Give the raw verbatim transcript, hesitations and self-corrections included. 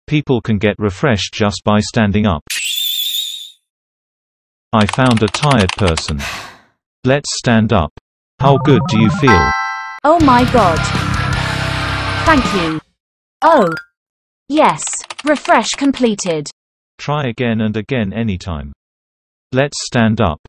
People can get refreshed just by standing up. I found a tired person. Let's stand up. How good do you feel? Oh my God. Thank you. Oh. Yes. Refresh completed. Try again and again anytime. Let's stand up.